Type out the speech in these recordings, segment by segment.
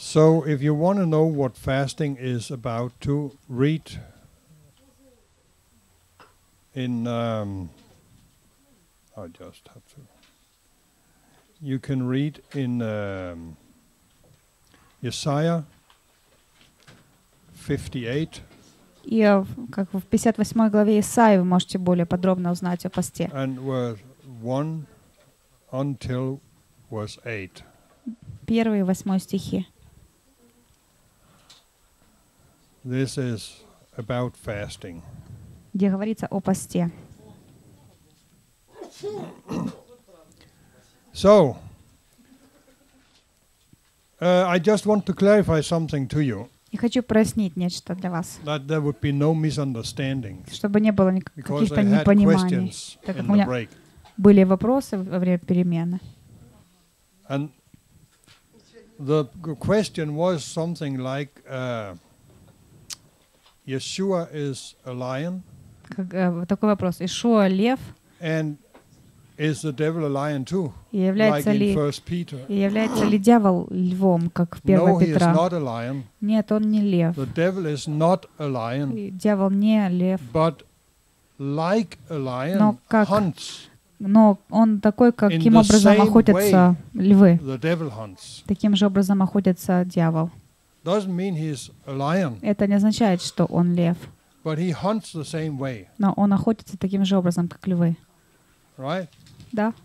So if you want to know what fasting is about, to read in I just have to. You can read in Isaiah 58. И как в 58 главе Исаии вы можете более подробно узнать о посте. And verse 1 until verse 8. 1 и 8 стихи. This is about fasting. Где говорится о посте. So, I just want to clarify something to you. И хочу прояснить нечто для вас, That there would be no misunderstandings. чтобы не было Because каких-то I had непониманий, questions так как in у the меня break. были вопросы во время перемены. And the question was something like, Yeshua is a lion, Такой вопрос. Ишуа лев, and is the devil a lion too? и Like является in ли 1 Peter. дьявол львом, как в 1 No, he is Петра? not a lion. Нет, он не лев. The devil is not a lion, И дьявол не лев, but like a lion, Но как hunts. но он такой, In каким the образом same охотятся львы. The devil hunts. Таким же образом охотится дьявол. Doesn't mean he's a lion, Это не означает, что он лев, but he hunts the same way, но он охотится таким же образом, как львы. right? Да?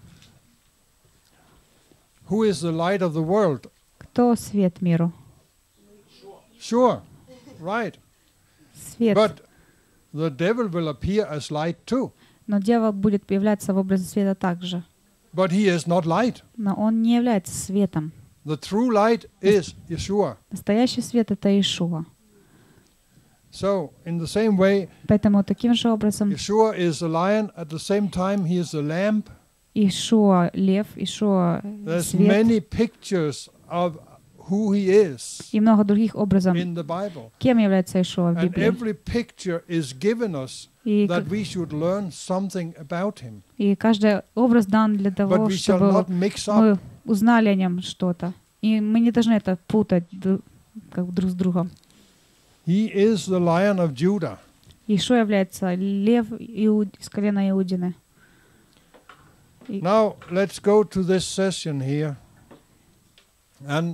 Who is the light of the world? Кто свет миру? Sure, right. Свет. But the devil will appear as light too. Но дьявол будет появляться в образе света также. But he is not light. Но он не является светом. The true light is Yeshua. Настоящий свет — это Иешуа. So, in the same way, Поэтому таким же образом Yeshua is a lion. At the same time, he is a lamb. Иешуа — лев, Иешуа — There's свет. many pictures of who he is И много других образов. in the Bible. Кем является Иешуа в And Библии? every picture is given us И, that we should learn something about him. и каждый образ дан для But того, we shall чтобы not mix up. мы узнали о нем что-то. И мы не должны это путать как друг с другом. He is the Lion of Judah. Иешуа является лев из колена Иудины. Now, let's go to this session here. And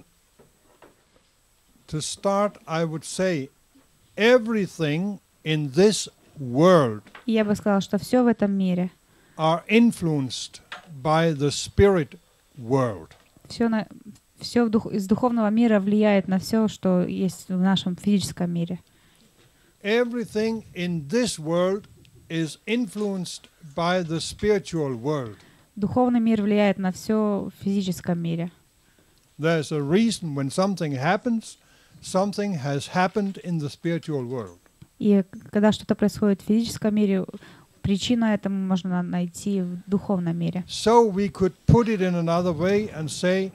to start, I would say, everything in this world И я бы сказала, что все в этом мире, are influenced by the spirit world. все из духовного мира влияет на все, что есть в нашем физическом мире. Everything in this world is influenced by the spiritual world. Духовный мир влияет на все в физическом мире. There's a reason when something happens, something has happened in the spiritual world. И когда что-то происходит в физическом мире, причину этому можно найти в духовном мире. So we could put it in another way and say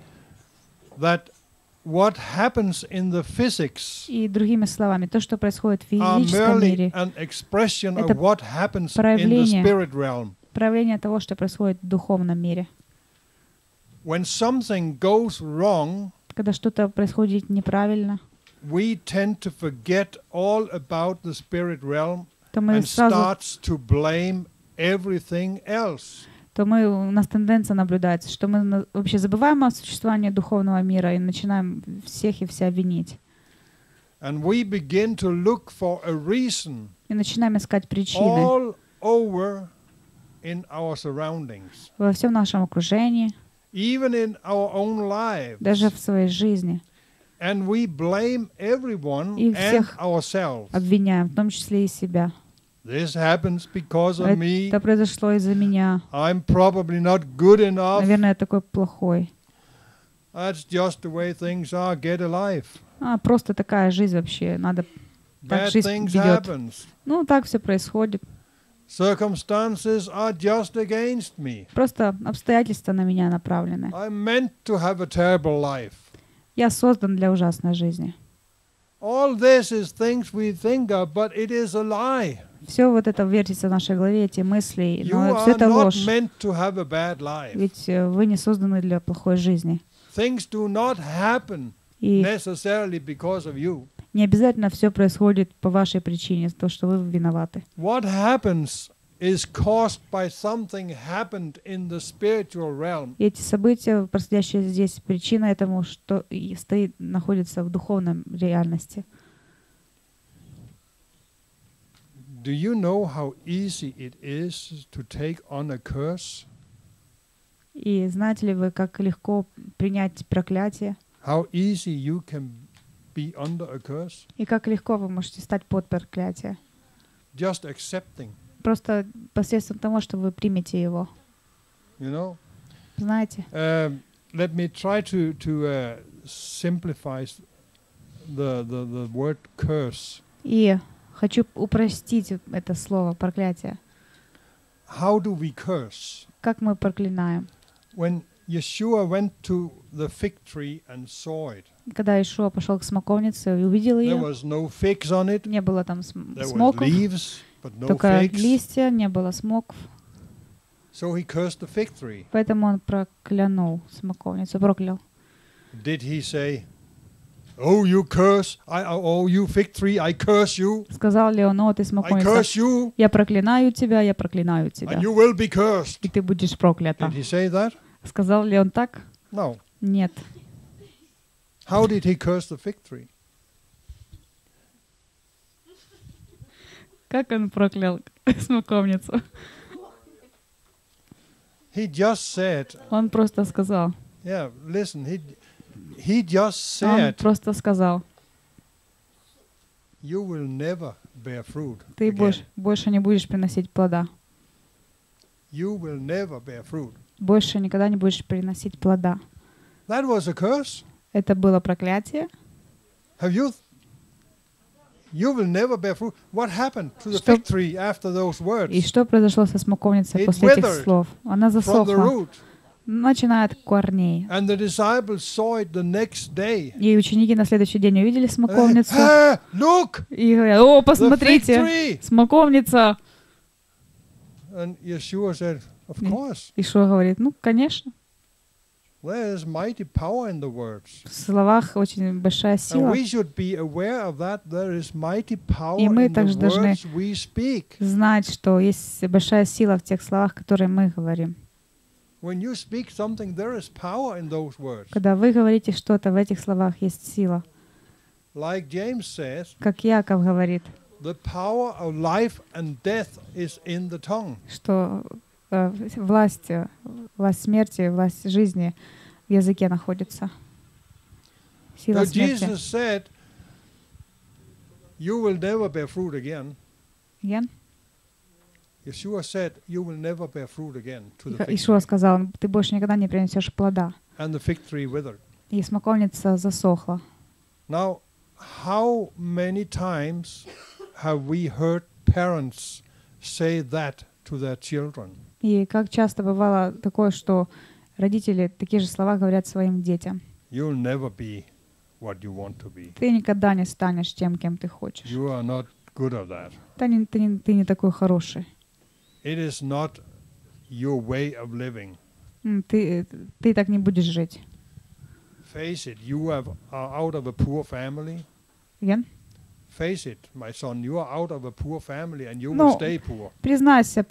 that what happens in the physics И другими словами, то, что происходит в are физическом merely мире, an expression это of what happens in the проявление spirit realm. проявление того, что происходит в духовном мире. When something goes wrong, Когда что-то происходит неправильно, we tend to forget all about the spirit realm то мы and сразу, starts to blame everything else. у нас тенденция наблюдается, что мы вообще забываем о существовании духовного мира и начинаем всех и вся винить. And we begin to look for a reason И начинаем искать причины all over in our surroundings, во всем нашем окружении, even in our own lives. даже в своей жизни. And we blame everyone И and всех ourselves. Обвиняем, в том числе и себя. This happens because of me. Это произошло из-за меня. I'm probably not good enough. Наверное, я такой плохой. That's just the way things are. Get a life. Просто такая жизнь вообще. Надо так Bad жизнь things ведет. happens. Ну, так все происходит. Circumstances are just against me. Просто обстоятельства на меня направлены. I'm meant to have a terrible life. Я создан для ужасной жизни. All this is things we think of, but it is a lie. Все вот это вертится в нашей голове, эти мысли, You но все are это not ложь. meant to have a bad life. Ведь вы не созданы для плохой жизни. Things do not happen И necessarily because of you. не обязательно все происходит по вашей причине, то, что вы виноваты. What happens is caused by something happened in the spiritual realm. И эти события, происходящие здесь, причина этому, что находится в духовном реальности. Do you know how easy it is to take on a curse? И знаете ли вы, как легко принять проклятие? How easy you can be under a curse? И как легко вы можете стать под проклятие? Just accepting, Просто посредством того, что вы примете его. you know. Знаете? Let me try to simplify the word curse. И хочу упростить это слово проклятие. How do we curse? Как мы проклинаем? When Yeshua went to the fig tree and saw it, Когда Ишуа пошел к смоковнице и увидел there ее, was no figs on it. не было там There were смоков, leaves, but no только figs. листья, не было смоков. So he cursed the fig tree. Поэтому он проклянул смоковницу, проклял. Did he say, "Oh, you curse! Oh, you fig tree! I curse you! Сказал ли он: «О, ты I смоковница, curse you, я проклинаю тебя, я проклинаю тебя, and you will be cursed." и ты будешь проклята». Did he say that? Сказал ли он так? No. Нет. How did he curse the fig tree? Как он проклял смоковницу? He just said, Он просто сказал. yeah, listen, he just Он said, просто сказал: you will never bear fruit ты again. больше не будешь приносить плода. You will never bear fruit. Больше никогда не будешь приносить плода. That was a curse. Это было проклятие. Have you? You will never bear fruit. What happened to the Что- fig tree after those words? И что произошло со смоковницей It после этих withered слов? Она From the засохла, root. начиная от корней. And the disciples saw it the next day. И ученики на следующий день увидели смоковницу Look, и говорят: «О, the fig посмотрите, tree. смоковница!» And Yeshua said, of Yeah. course, Ишуа говорит: «Ну, конечно, there is mighty power in the words. в словах очень большая And сила». we should be aware of that. There is mighty power И мы in the также должны words we speak. Знать, что есть большая сила в тех словах, которые мы говорим. When you speak something, there is power in those words. Когда вы говорите что-то, в этих словах есть сила. Like James says, Как Яков говорит, the power of life and death is in the tongue. что власть смерти, власть жизни в языке находится. Сила Now смерти. Jesus said, you will never bear fruit again. Again? Yeshua said, you will never bear fruit again to the fig Ишуа tree. сказал: «Ты больше никогда не принесешь плода». And the fig tree withered. И смоковница засохла. Now, how many times have we heard parents say that to their children? И как часто бывало такое, что родители такие же слова говорят своим детям: You'll never be what you want to be. «Ты никогда не станешь тем, кем ты хочешь. You are not good at that. Ты не такой хороший. It is not your way of living. Ты так не будешь жить». Face it, you are out of a poor family. Again? Face it, my son, you are out of a poor family and you No. will stay poor. Признайся,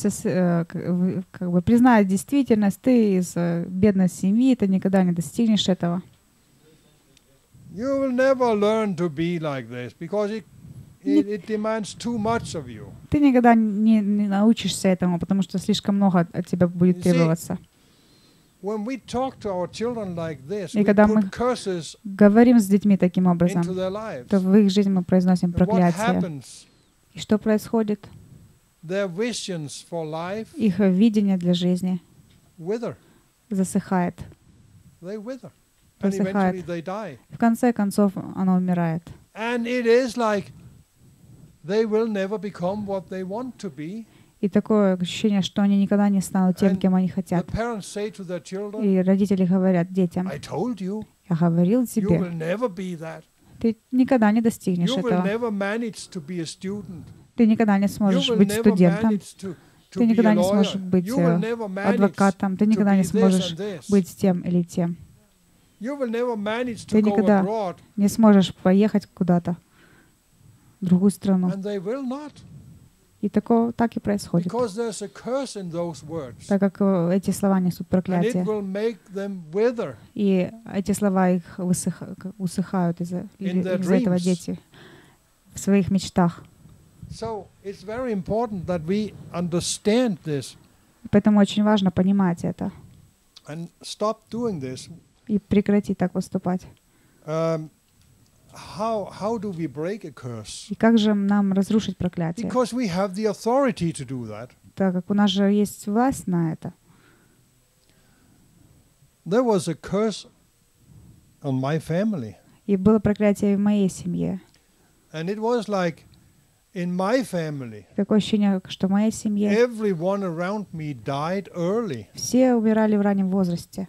признай действительность, ты из бедной семьи, ты никогда не достигнешь этого. You will never learn to be like this because it demands too much of you. Ты никогда не научишься этому, потому что слишком много от тебя будет You see, требоваться. When we talk to our children like this, И we когда мы put curses говорим с детьми таким образом, into their lives. то в их жизнь мы произносим And what проклятие. happens? И что происходит? Their visions for life Их видение для жизни wither. засыхает. They wither. And Засыхает. eventually they die. В конце концов, оно умирает. And it is like they will never become what they want to be. И такое ощущение, что они никогда не станут тем, And кем они The хотят. parents say to their children, И родители говорят детям: I told you, «Я говорил you тебе, will never be that. ты никогда не достигнешь You will этого. never manage to be a student. Ты никогда не You сможешь will быть never студентом, manage to ты be a никогда не lawyer. сможешь быть You will never manage адвокатом, ты to никогда be не this сможешь and this. быть тем или тем. You will never manage to Ты go никогда abroad, не сможешь поехать куда-то в другую страну. and they will not, И так и происходит. because there's a curse in those words, Так как эти слова несут and it проклятие. will make them wither И эти слова их усыхают in their из-за этого dreams. дети в своих мечтах. So it's very important that we understand this Поэтому очень важно понимать это and stop doing this. и прекратить так поступать. How do we break a curse? И как же нам разрушить проклятие? Because we have the authority to do that. Так как у нас же есть власть на это. There was a curse on my family, И было проклятие в моей семье. and it was like in my family, Такое ощущение, что в моей семье everyone around me died early. все умирали в раннем возрасте.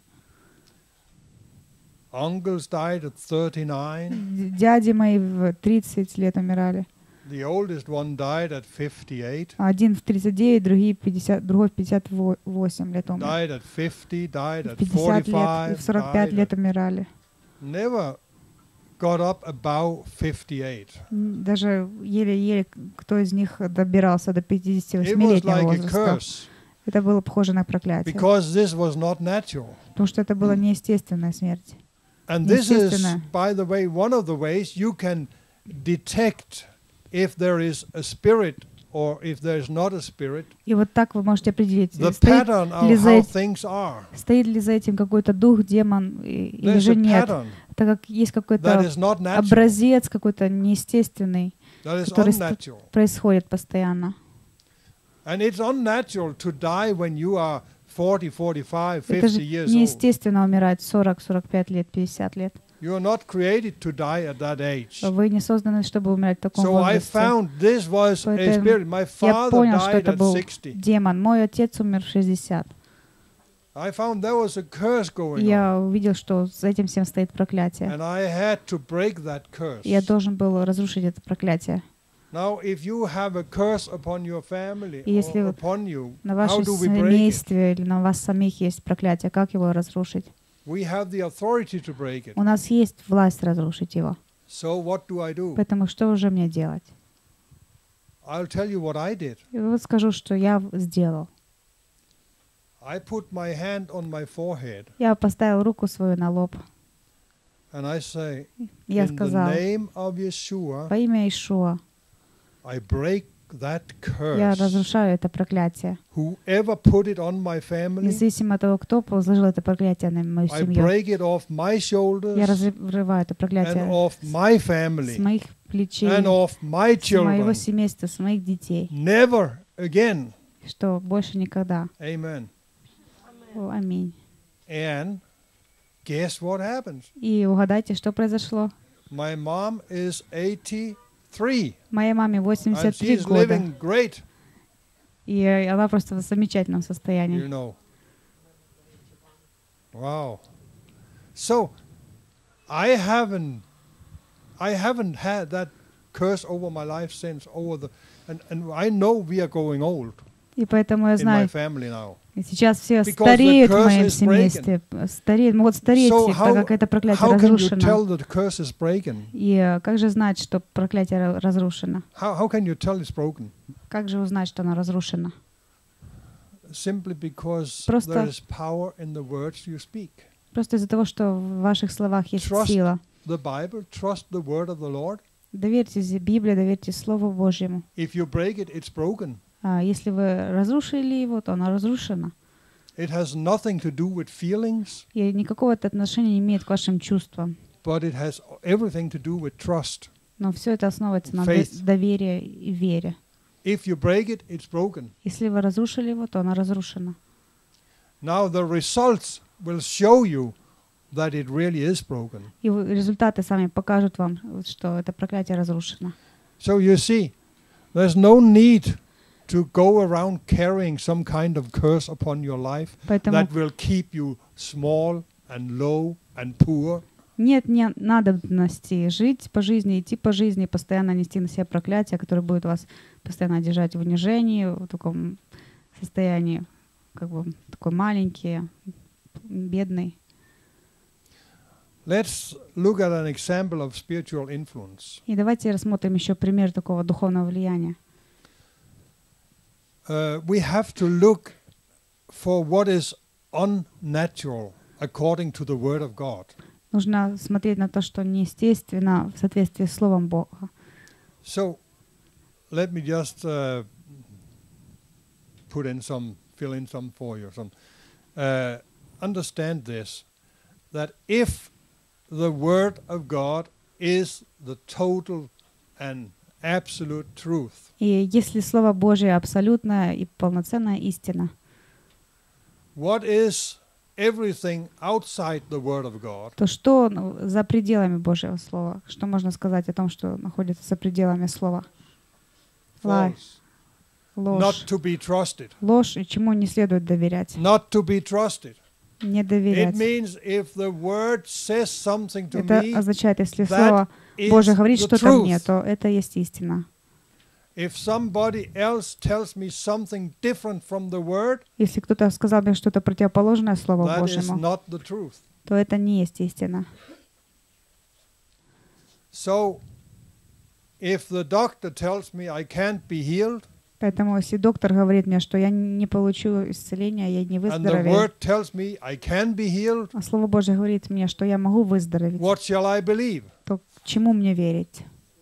Uncles died at 39. Дяди мои в 30 лет умирали. The oldest one died at 58. Один в 39, другой в 58 лет умер. Died at 50, died В at 50 лет и в 45, 45 died лет at, умирали. never got up above 58. Даже еле-еле кто из них добирался до It was 58-летнего like a возраста. curse Это было похоже на проклятие. because this was not natural. Потому что это была неестественная смерть. And this is, Естественно. by the way, one of the ways you can detect if there is a spirit or if there is not a spirit, И вот так вы можете определить, the стоит pattern of ли за how этим, things are. стоит ли за этим какой-то дух, демон или There's же a нет. pattern Так как есть that какой-то is not natural, образец, какой-то неестественный, that is который unnatural. происходит постоянно. And it's unnatural to die when you are 40, 45, Это 50 же years old. неестественно умирать 40, 45 лет, 50 лет. You are not created to die at that age. Вы не созданы, чтобы умирать в таком So I возрасте. found this was a Поэтому spirit. My Я father понял, что died это at был 60. демон. Мой отец умер в 60. I found there was a curse И going on. я увидел, что за этим всем стоит проклятие. And I had to break that И я curse. должен был разрушить это проклятие. Now, if you have a curse upon your family И если or вот upon you, на how вашем do we break it? семействе или на вас самих есть проклятие, как его разрушить? We have the authority to break it. У нас есть власть разрушить его. So what do I do? Поэтому что уже мне делать? I'll tell you what I did. И вот скажу, что я сделал. I put my hand on my forehead Я поставил руку свою на лоб. and I say, Я in the сказал, name of Yeshua, во имя Ишуа, I break that я curse. разрушаю это проклятие. Whoever put it on my family, Независимо от того, кто возложил это проклятие на мою I семью. break it off my Я shoulders разрываю это and проклятие off my с family моих плечей, and off my с моего children. семейства, с моих детей, Never again. что больше никогда. Amen. О, аминь. And guess what happens? И угадайте, что произошло? My mom is 83 Моей маме and 83 she's года, living great, и она просто в замечательном you состоянии. know. Wow. So I haven't had that curse over my life since and I know we are going old И поэтому я in my знаю, family now. сейчас все Because стареют в the curse моем is семействе, могут стареть, So так как это проклятие how can you разрушено. tell that the curse is breaking? И как же знать, что проклятие разрушено? How can you tell it's broken? Как же узнать, что оно разрушено? Simply because Просто- there is power in the words you speak. Просто из-за того, что в ваших словах есть Trust сила. The Bible, trust the word of the Lord. Доверьтесь Библии, доверьтесь Слову Божьему. If you break it, it's broken. Если вы разрушили его, то оно разрушено. It has nothing to do with feelings, И никакого это отношения не имеет к вашим чувствам. but it has everything to do with trust. Но все это основывается на Faith. доверии и вере. If you break it, it's broken. Если вы разрушили его, то оно разрушено. Now the results will show you that it really is broken. И результаты сами покажут вам, что это проклятие разрушено. So you see, there's no need to go around carrying some kind of curse upon your life Поэтому that will keep you small and low and poor. нет надобности жить по жизни, идти по жизни, постоянно нести на себя проклятие, которое будет вас постоянно держать в унижении, в таком состоянии, как бы такой маленький, бедный. Let's look at an example of spiritual influence. И давайте рассмотрим еще пример такого духовного влияния. We have to look for what is unnatural according to the Word of God. Нужно смотреть на то, что неестественно в соответствии с Словом Бога. So, let me just fill in some for you. Understand this, that if the Word of God is the total and absolute truth, И если Слово Божие абсолютная и полноценная истина, what is everything outside the Word of God? то что за пределами Божьего Слова? Что можно сказать о том, что находится за пределами Слова? False. Ложь. Not to be trusted. Ложь, и чему не следует доверять. Not to be trusted. Не It доверять. means if the Word says something to Это me, означает, если that Слово is Божие говорит the что-то мне, truth. то это есть истина. If somebody else tells me something different from the Word, Если кто-то сказал мне что-то противоположное Слову that is Божьему, not the truth. то это не есть истина. So, if the doctor tells me I can't be healed, Поэтому если доктор говорит мне, что я не получу исцеления, я не and the выздоровею, Word tells me I can be healed, а Слово Божие говорит мне, что я могу выздороветь, what shall I believe? то к чему мне верить?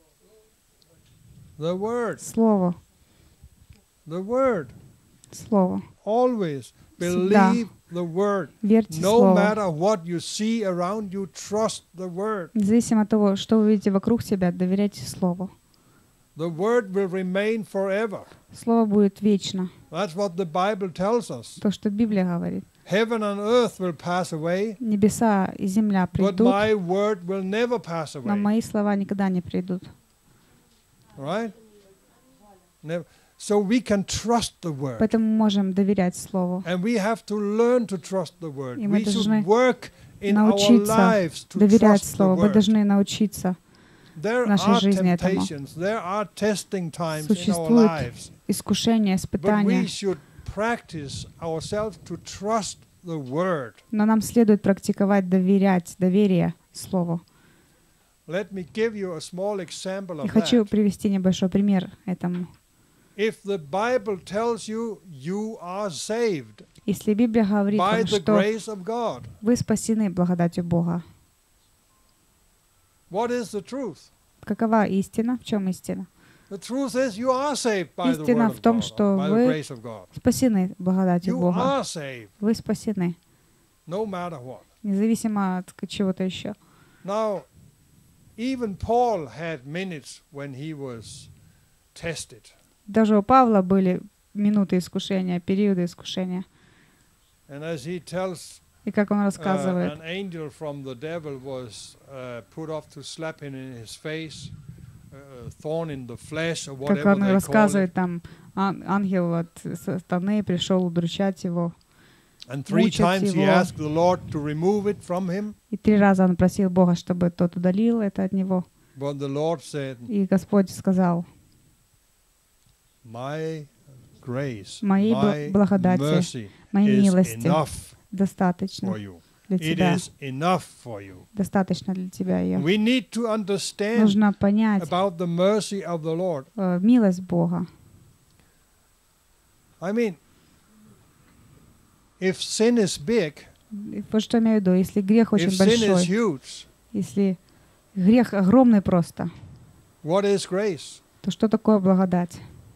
The Word. Слово. The Word. Слово. Always Всегда. believe the Word. Верьте No Слову. matter what you see around you, trust the Word. Независимо от того, что вы видите вокруг себя, доверяйте Слову. The Word will remain forever. Слово будет вечно. That's what the Bible tells us. То, что Библия говорит. Heaven and earth will pass away, Небеса и земля but придут, my word will never pass но away. мои слова никогда не придут. Right? Never. So we can trust the Word. Поэтому мы можем доверять Слову. And we have to learn to trust the Word. И мы We should должны work in our научиться lives to доверять trust the Слову. Мы Word. должны научиться. There нашей are жизни этому. temptations, there are testing times in our Существуют lives, искушения, but испытания, we should practice ourselves to trust the Word. но нам следует практиковать доверие Слову. Let me give you a small example Я of хочу that. привести небольшой пример этому. If the Bible tells you you are saved Если Библия говорит by вам, the что grace of God, вы спасены благодатью Бога, what is the truth? какова истина? В чем истина? The truth is you are saved by the Истина word в of том, God, что by the вы grace of God. спасены благодатью You Бога. are saved, Вы спасены, no matter what. независимо от чего-то еще. Now, even Paul had minutes when he was tested. Даже у Павла были минуты искушения, периоды искушения. And as he tells, И как он рассказывает, an angel from the devil was put off to slap him in his face, thorn in the flesh, or как whatever он they call it. рассказывает, там ангел от сатаны пришел удручать его. And 3 мучить times he его. asked the Lord to remove it from him, И 3 раза он просил Бога, чтобы тот удалил это от него. but the Lord said, И Господь сказал, my grace, Моей my благодати, mercy моей is милости enough достаточно for you. для It тебя. is enough for you. Достаточно для тебя ее. We need to understand Нужно понять about the mercy of the Lord. милость Бога. I mean, if sin is big, И вот что я имею в виду, если грех if очень sin is большой, huge, если грех огромный просто, what is grace? то что такое благодать?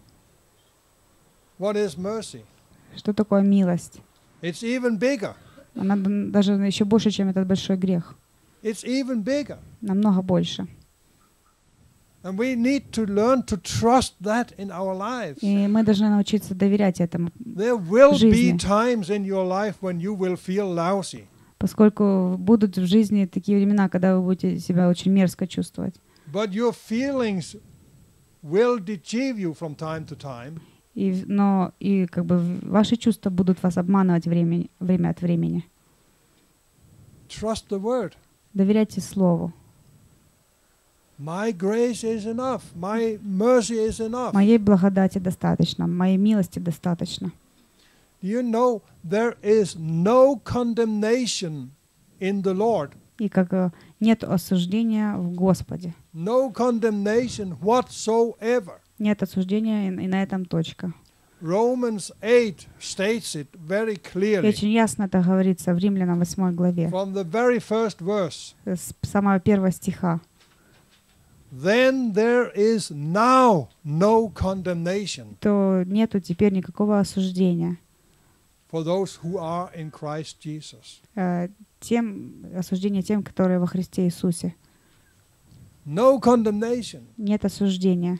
What is mercy? Что такое милость? It's even bigger. Она даже еще больше, чем этот большой грех. It's even bigger. Намного больше. And we need to learn to trust that in our lives. И мы должны научиться доверять этому, There will be жизни. times in your life when you will feel lousy. поскольку будут в жизни такие времена, когда вы будете себя очень мерзко чувствовать. But your feelings will deceive you from time to time. Но как бы ваши чувства будут вас обманывать время от времени. Trust the word. Доверяйте Слову. My grace is enough. My mercy is enough. Моей благодати достаточно, моей милости достаточно. Do you know there is no condemnation in the Lord И как нет осуждения в Господе. No condemnation whatsoever. Нет осуждения, и на этом точка. Romans 8 states it very И clearly. очень ясно это говорится в Римлянам 8 главе, From the very first verse. с самого первого стиха. Then there is now no condemnation То нету теперь никакого осуждения. for those who are in Christ Jesus. Осуждение тем, которые во Христе Иисусе. No condemnation. Нет осуждения.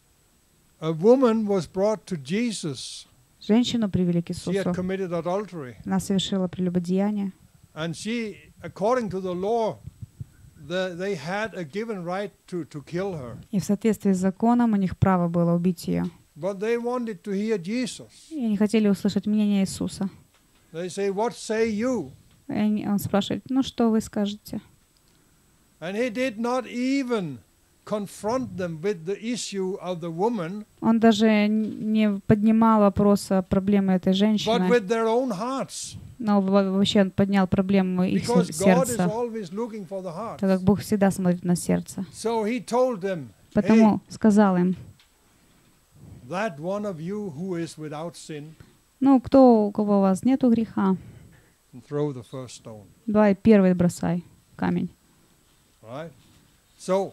A woman was brought to Jesus. Женщину привели к She had Иисусу. committed adultery. Она совершила прелюбодеяние. And she, according to the law, they had a given right to kill her. И в соответствии с законом у них право было убить ее. But they wanted to hear Jesus. И они хотели услышать мнение Иисуса. They say, "What say you?" И он спрашивает, ну что вы скажете? And he did not even confront them with the issue of the woman, Он даже не поднимал вопрос о проблеме этой but женщины, with their own hearts. но вообще он поднял проблему их Because God is сердца, always looking for the heart. так как Бог всегда смотрит на сердце. So he told them, "Hey, Потому сказал им, that one of you who is without sin, ну у кого у вас нету греха, throw the first stone." давай первый бросай камень. Right? So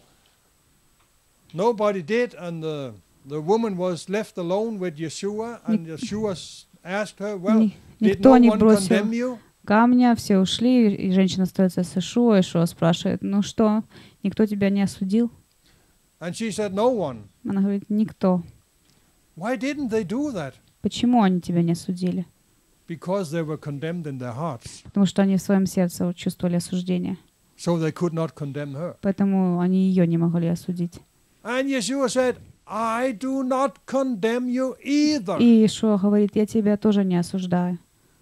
nobody did, and the woman was left alone with Yeshua, and Yeshua asked her, "Well, did no Никто не one бросил condemn you?" камня, все ушли, и женщина остается с Ишуа. Ишуа спрашивает, ну что, никто тебя не осудил? And she said, "No one." Она говорит, никто. Why didn't they do that? Почему они тебя не осудили? Because they were condemned in their hearts, Потому что они в своем сердце чувствовали осуждение. so they could not condemn her. Поэтому они ее не могли осудить. And Yeshua said, "I do not condemn you either. И Ишуа говорит, я тебя тоже не осуждаю.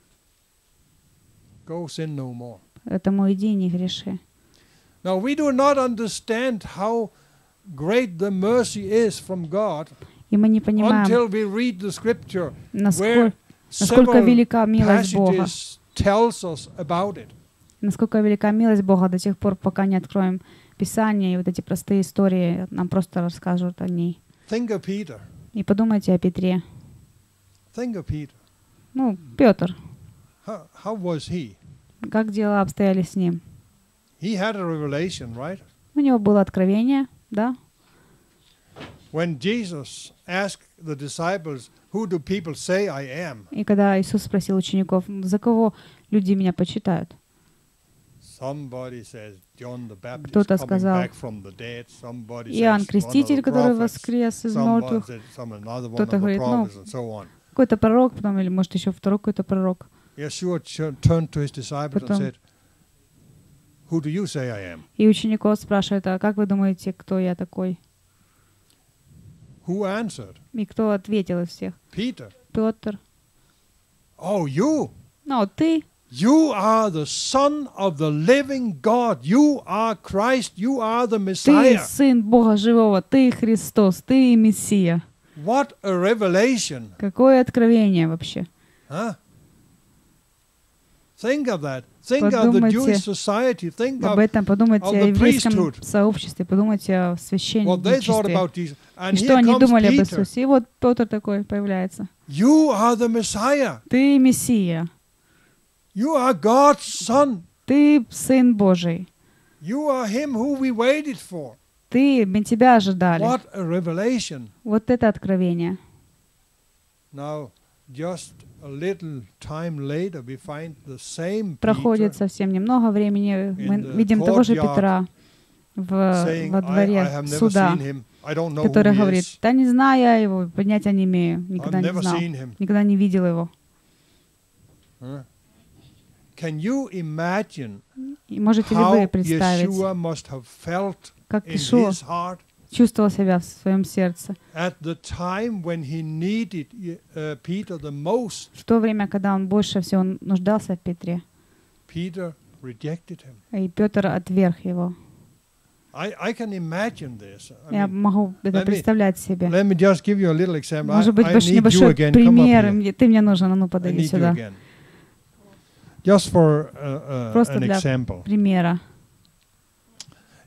Go sin no more." Поэтому иди и не греши. Now we do not understand how great the mercy is from God И мы не понимаем, until we read the scripture насколько where велика милость Бога. passages tells us about it. Насколько велика милость Бога до тех пор, пока не откроем Писание, и вот эти простые истории нам просто расскажут о ней. Think of Peter. И подумайте о Петре. Think of Peter. Ну, Петр, How was he? как дела обстояли с ним? He had a revelation, right? У него было откровение, да? When Jesus asked the disciples, "Who do people say I am?" И когда Иисус спросил учеников, за кого люди меня почитают? Somebody says John the Baptist Кто-то coming сказал, back from the dead. Somebody Иоанн says one of Креститель, the который prophets. воскрес из Someone мертвых. said another one of Кто-то the говорит, ну, prophets, and so on. какой-то пророк, потом, или может еще второй какой-то пророк. Yeshua turned to his disciples and Потом said, "Who do you say I am?" и учеников спрашивает, а как вы думаете, кто я такой? Who answered? И кто ответил из всех? Peter. Петр. "Oh, you. Ну, ты You are the Son of the living God. You are Christ. You are the Messiah." Сын Бога Живого, ты Христос, ты Мессия. What a revelation. Какое откровение вообще? Huh? Think of that. Think of the Jewish society. Think Об of этом подумайте of о the еврейском priesthood. сообществе, подумайте о what they thought священничестве. about Jesus. And И что here они comes думали об Peter. Иисусе. И вот Петр такой появляется. You are the Messiah. Ты Мессия, You are God's Son. ты Сын Божий, You are Him who we waited for. мы тебя ожидали. What a revelation. Вот это откровение. Now, just a little time later, we find the same Проходит Peter совсем немного времени, мы the видим того же courtyard Петра saying, во I дворе have never суда, seen him. I don't know который who he говорит, is. да не знаю я его, понятия не имею, I've никогда не never знал, seen him. никогда не видел его. Huh? Can you imagine И можете ли how вы представить, Yeshua must have felt как in Ишуа his heart чувствовал себя в своем сердце at the time when he needed Peter the most? в то время, когда он больше всего нуждался в Петре, Peter rejected him. и Петр отверг его. I can imagine this. Я могу это представлять себе. Let me just give you a little example. Может быть, I need you небольшой again. Come up пример. here. Ты мне нужен, а ну I подойди need you сюда. again. Just for Просто an для example. примера.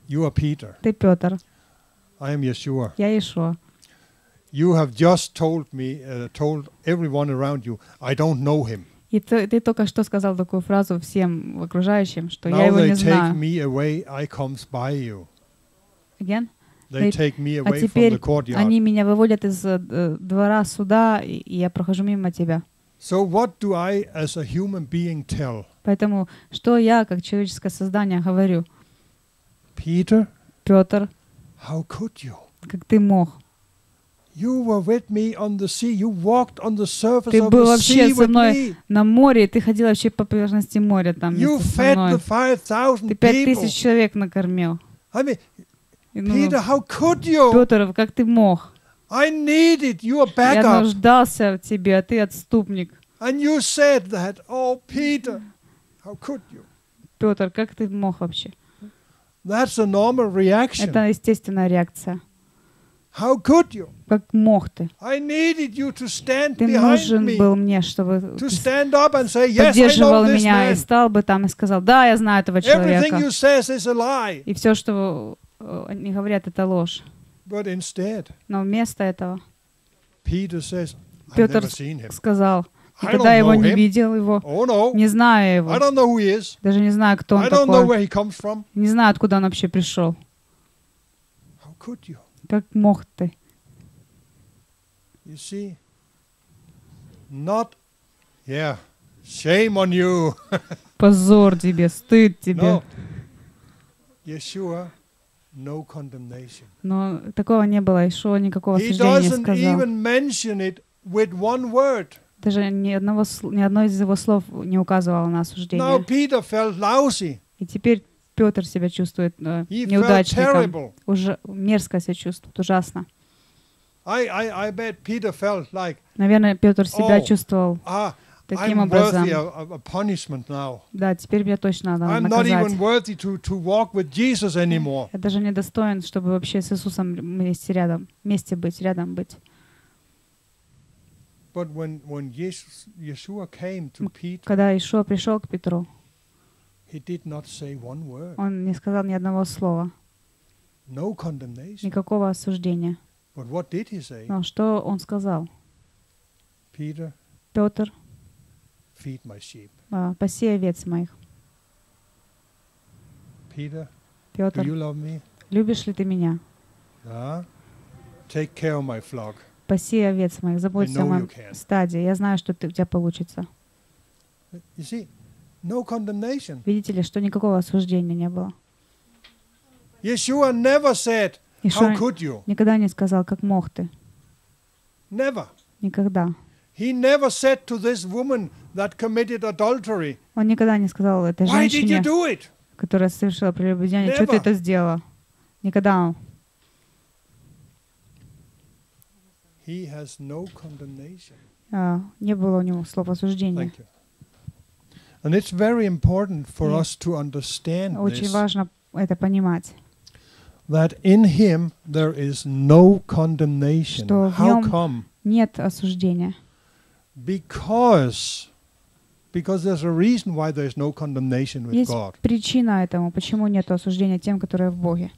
You are Peter. Ты Петр, I am Yeshua. я Иешуа. You have just told everyone around you, I don't know him. И ты только что сказал такую фразу всем окружающим, что я Now его they не take знаю. me away, I comes by you. Again? They take me А away from теперь the courtyard. они меня выводят из двора суда, и я прохожу мимо тебя. So what do I as a human being tell? Поэтому что я, как человеческое создание, говорю? Peter, Петр, how could you? как ты мог? You were with me on the sea. You walked on the surface Ты of был the вообще sea со with мной me. на море, и ты ходил вообще по поверхности моря там You вместе со fed мной. the 5,000 Ты people. 5000 человек накормил. I mean, И, ну, Peter, how could you? Петр, как ты мог? I needed your Я backup. нуждался в тебе, а ты отступник. And you said that. Oh, Peter, how could you? Петр, как ты мог вообще? That's a normal reaction. Это естественная реакция. How could you? Как мог ты? I needed you to stand Ты behind нужен me, был мне, чтобы to ты stand up and say, yes, I know поддерживал this меня и man. стал бы там и сказал, да, я знаю этого Everything человека. you says is a lie. И все, что они говорят, это ложь. But instead, Но вместо этого Peter says, I've Петр never seen him. сказал, I никогда don't его know не him. видел, его, Oh, no. не знаю его, I don't know who he is. даже не знаю, кто он I don't know такой, where he comes from. не знаю, откуда он вообще пришел. How could you? Как мог ты? You see, not, shame on you. Позор тебе, стыд тебе. No. Yeshua, no condemnation. Но такого не было, Ишуа никакого He осуждения не doesn't сказал. even mention it with one word. Даже ни одно из его слов не указывало на Now осуждение. Peter felt lousy. И теперь Петр себя чувствует He felt неудачником, terrible. уже мерзко себя чувствует, ужасно. I bet Peter felt like, Наверное, Петр себя Oh. чувствовал таким I'm образом. worthy of a punishment now. Да, теперь меня точно надо I'm not наказать. even worthy to walk with Jesus anymore. Я даже не достоин, чтобы вообще с Иисусом вместе быть, рядом быть. But when Yeshua came to Peter, Когда Ишуа пришел к Петру, he did not say one word. он не сказал ни одного слова, No condemnation. никакого осуждения. But what did he say? Но что он сказал? Peter, Петр, feed my sheep. паси овец моих. Peter, do Петр, you love me? любишь ли ты меня? Take care of my flock. Паси овец моих, заботься о I know моем you can. стаде. Я знаю, что у тебя получится. You see, no condemnation. Видите ли, что никакого осуждения не было. Yeshua never said, Ишуа how could you? никогда не сказал, как мог ты. Never. Никогда. He never said to this woman that committed adultery, Он никогда не сказал этой why did you женщине, do it? которая совершила прелюбодеяние, что ты Never. это сделала. Никогда. He has no condemnation. Не было у него слов осуждения. Thank you. And it's very important for И us to understand Очень this, важно это понимать, that in him there is no condemnation. Что в How нем come? нет осуждения. Because there's a reason why there's no condemnation with Есть God. причина этому, почему нет осуждения тем, которые в Боге.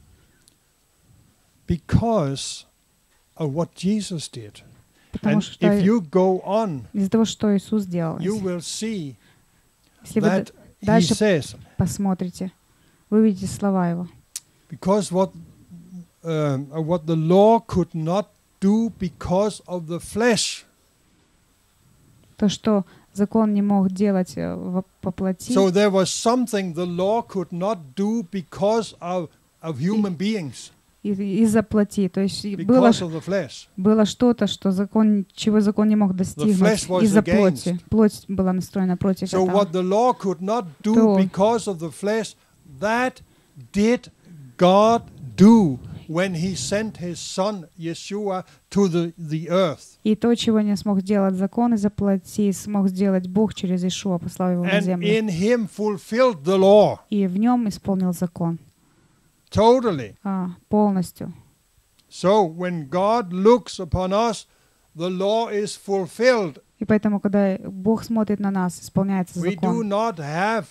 Because of what Jesus did. Потому And что if you go on, из-за того, что Иисус сделал, you will see если вы that he дальше says, посмотрите, вы увидите слова Его. because what the law could not do because of the flesh. То, что закон не мог делать по плоти, So there was something the law could not do because of human beings, из-за плоти. То есть because of the flesh. было что-то, чего закон не мог достигнуть flesh was из-за against. плоти. Плоть была настроена против So этого. what the law could not do То- because of the flesh, that did God do when he sent his son Yeshua to the earth. И то, чего не смог сделать закон из-за плоти, смог сделать Бог через Ишуа, послав его на And землю. in him fulfilled the law И в нем исполнил закон totally. полностью. So when God looks upon us, the law is fulfilled. И поэтому, когда Бог смотрит на нас, исполняется We do закон. not have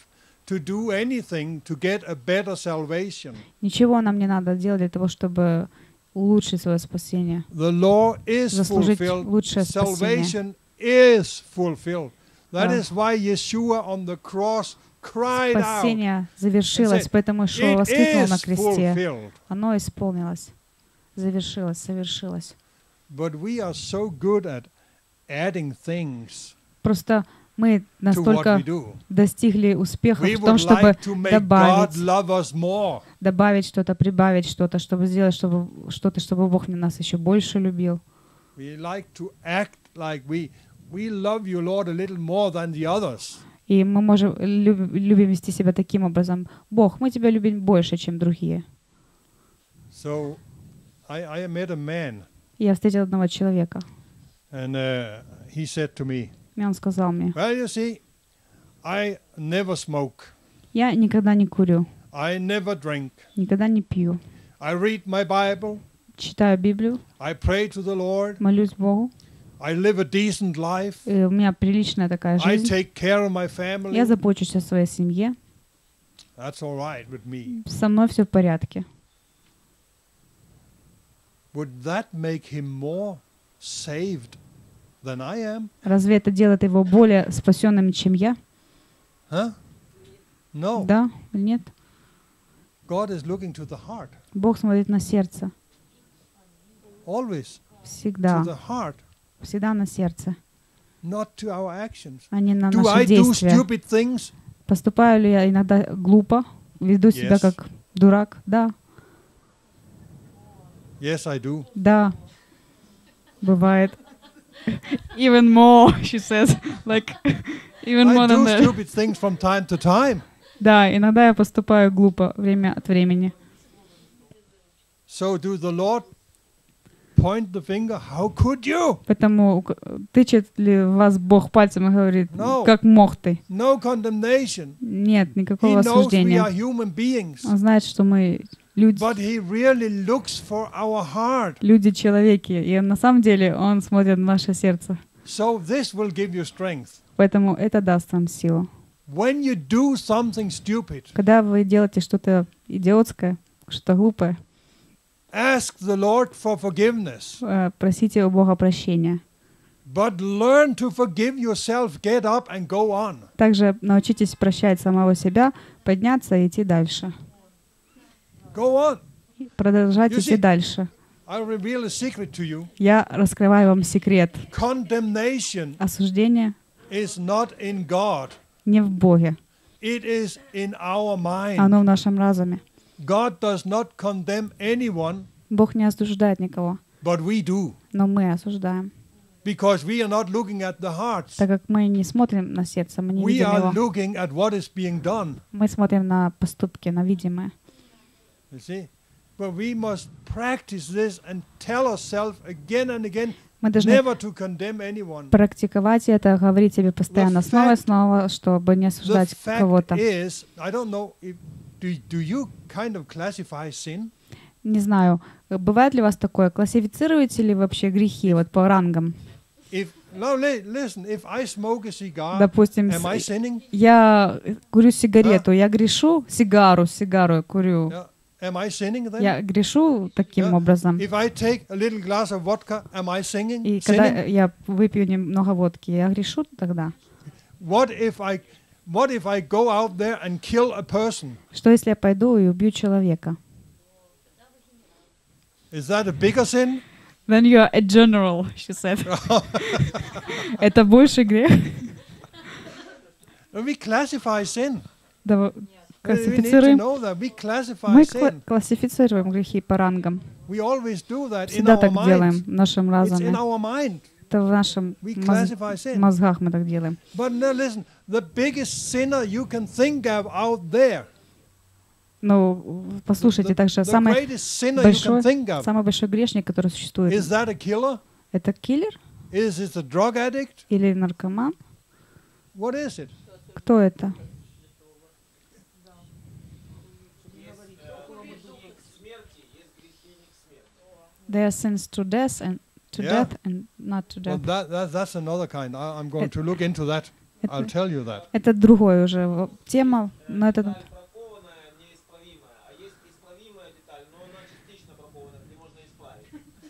to do anything to get a better salvation. Ничего нам не надо делать для того, чтобы улучшить свое спасение. The law is Заслужить fulfilled. лучшее спасение. Salvation is fulfilled. That Да. is why Yeshua on the cross cried out. Спасение завершилось, said, поэтому Ишуа It воскликнул на is кресте. fulfilled. Оно исполнилось, завершилось, совершилось. But we are so good at adding things Просто мы to what настолько we do. достигли успеха We в том, would чтобы like to make God добавить, love us more. добавить что-то, прибавить что-то, чтобы сделать что-то, чтобы Бог нас еще больше любил. We like to act like we love you, Lord, a little more than the others. И мы можем любим вести себя таким образом. Бог, мы тебя любим больше, чем другие. So I met a man, И я встретил одного человека, and he said to me, и он сказал мне: well, you see, I never smoke. я никогда не курю, I never drink. никогда не пью. I read my Bible. Читаю Библию, I pray to the Lord. молюсь Богу. I live a decent life. И у меня приличная такая I жизнь. take care of my family. Я забочусь о своей семье. That's all right with me. Со мной все в порядке. Would that make him more saved than I am? Разве это делает его более спасенным, чем я? Huh? No. Да или нет? God is looking to the heart. Бог смотрит на сердце. Always Всегда. to the heart, Всегда на сердце, not to our actions. а не на Do наши I do действия. stupid things? Поступаю ли я иногда глупо? Веду себя Yes. как дурак? Да. Yes, I do. Да. Бывает. Even more, she says. Like, even more I than do that. stupid things from time to time. Да, иногда я поступаю глупо время от времени. So do the Lord point the finger? How could you? Поэтому тычет ли вас Бог пальцем и говорит: No. как мог ты? No condemnation. Нет, He никакого knows we осуждения. are human beings. Он знает, что мы люди, But he really looks for our heart. люди-человеки. И на самом деле Он смотрит на наше сердце. So this will give you strength. Поэтому это даст вам силу. When you do something stupid, Когда вы делаете что-то идиотское, что-то глупое, ask the Lord for forgiveness. просите у Бога прощения. But learn to forgive yourself, get up and go on. Также научитесь прощать самого себя, подняться и идти дальше. Go on. Продолжать You идти see- дальше. I'll reveal a secret to you. Я раскрываю вам секрет. Condemnation Осуждение is not in God. не в Боге, It is in our mind. оно в нашем разуме. God does not condemn anyone, Бог не осуждает никого, but we do. но мы осуждаем. Because we are not looking at the hearts. Так как мы не смотрим на сердце, мы не We видим are его. looking at what is being done. Мы смотрим на поступки, на видимое. You see? But we must practice this and tell ourselves again and again Мы должны never to condemn anyone. практиковать это, говорить себе постоянно снова и снова, чтобы не The осуждать fact кого-то. is, I don't know, do you kind of classify sin? Не знаю, бывает ли у вас такое? Классифицируете ли вообще грехи вот по рангам? Listen, if I smoke a cigar, Допустим, am I sinning? я курю сигарету, я грешу, сигару я курю. Yeah. Am I sinning then? Я грешу таким Yeah. образом. If I take a little glass of vodka, am I singing? И когда Sinning? я выпью немного водки, я грешу тогда. What if I go out there and kill a person? Что если я пойду и убью человека? Is that a bigger sin? Then you are a general, she said. Это больше грех. We classify sin. Да, We need to классифицируем. know that. We classify Мы sin. классифицируем грехи по рангам. We always do that in Всегда our так делаем mind. в нашем It's разуме. in our mind. Это в нашем We classify sin. мозгах мы так делаем. But now listen, the biggest sinner you can think of out there, Но послушайте, также the самый greatest sinner you can think of, самый большой грешник, который существует, is that a killer? это киллер Is it a drug addict? или наркоман? What is it? Кто это? There are sins to death and to Yeah. death and not to Well, death. that's another kind. I'm going to look into that. I'll tell you that. Это другой уже тема, но это Бракованная, неисправимая. А есть исправимая деталь, но она частично бракована, не можно исправить.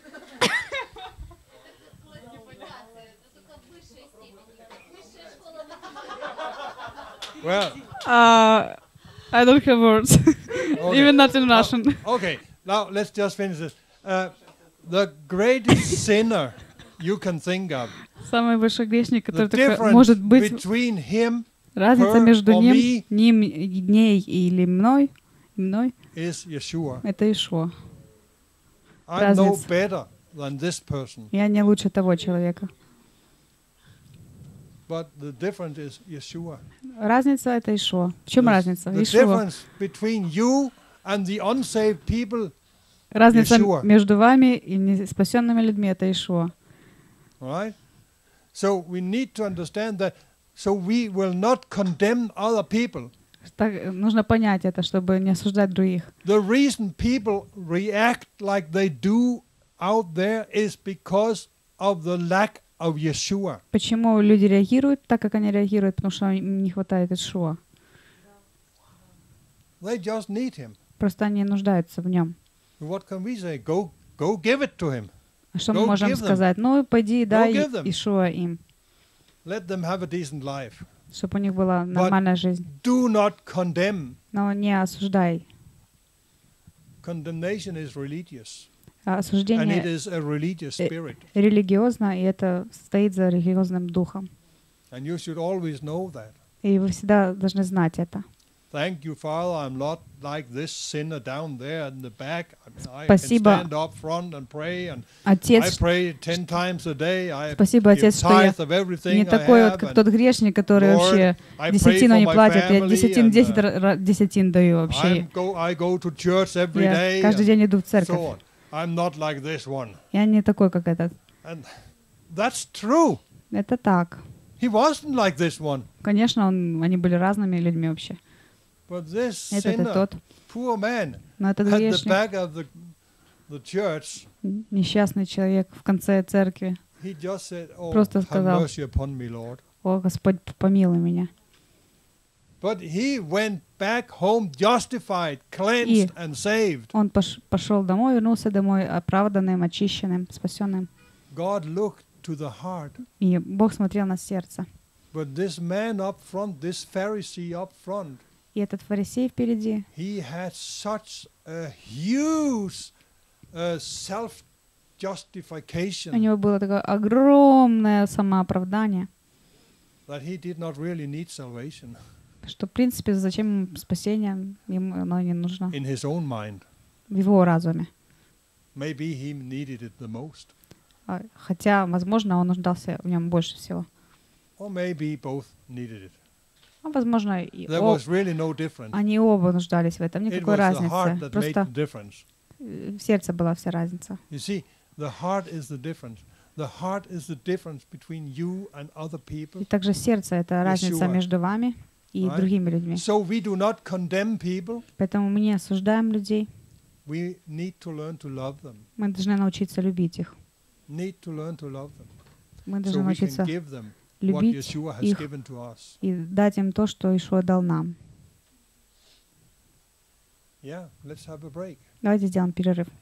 Well, I don't have words, even not in Russian. okay, now let's just finish this. The greatest sinner you can think of, Самый большой грешник, the который только difference может быть, between him разница her между or me ним, ней или мной, is Yeshua. это Ишуа. I'm no Разница. better than this person, Я не лучше того человека. but the difference is Yeshua. Разница — это Ишуа. В чем разница? The Ишуа. difference between you and the unsaved people, Разница Иешуа. между вами и неспасенными людьми — это Ишуа. right? So we need to understand that, so we will not condemn other people. Так, нужно понять это, чтобы не осуждать других. The reason people react like they do out there is because of the lack of Yeshua. Почему люди реагируют так, как они реагируют? Потому что им не хватает Ишуа. They just need him. Просто они нуждаются в нем. What can we say? Go give it to him. А что мы Go можем give them. сказать? Ну, пойди, дай give them. Ишуа им, Let them have a decent life. чтобы у них была нормальная жизнь. Do not condemn. Но не осуждай. Condemnation is religious, А and it осуждение is a religious spirit. религиозно, и это стоит за религиозным духом. And you should always know that. И вы всегда должны знать это. Thank you, Father. I'm not like this sinner down there in the back. I can Спасибо. stand up front and pray, and I Отец, pray 10 times a day. I спасибо, give Отец, что я tithe of everything не I такой вот, have, как and тот грешник, который Lord, вообще I pray десятину for не my платит. Я family, десятин, and, 10 десятин даю вообще. I go to church every Я day, каждый and день иду в so церковь. on. I'm not like this one. Я не такой, как этот. And that's true. Это так. He wasn't like this one. Конечно, они были разными людьми вообще. But this Этот и sinner, тот. poor man, Но этот at the грешник, back of the church, несчастный человек в конце церкви. he just said, "Oh, Просто have сказал, mercy upon me, Lord." О, Господь, помилуй меня. But he went back home justified, cleansed, and saved. Он пошел домой, вернулся домой оправданным, очищенным, спасенным. God looked to the heart. И Бог смотрел на сердце. But this man up front, this Pharisee up front, И этот фарисей впереди, he had such a huge у self-justification него было такое огромное самооправдание, that he did not really need salvation что, в принципе, зачем ему спасение, ему оно не нужно. in his own mind. В его разуме. Maybe he needed it the most. Хотя, возможно, он нуждался в нем больше всего. Or maybe both needed it. А возможно, и There was really no difference. они оба нуждались в этом. It Никакой was the heart разницы. that made Просто the difference. в сердце была вся разница. You see, the heart is the difference. The heart is the difference between you and other people. И также сердце — это разница Yeshua. между вами и Right? другими людьми. So we do not condemn people. Поэтому мы не осуждаем людей. We need to learn to love them. Мы должны научиться любить их. Need to learn to love them. Мы So должны we can научиться give them what любить Yeshua has их given to us. и дать им то, что Ишуа дал нам. Yeah, let's have a break. Давайте сделаем перерыв.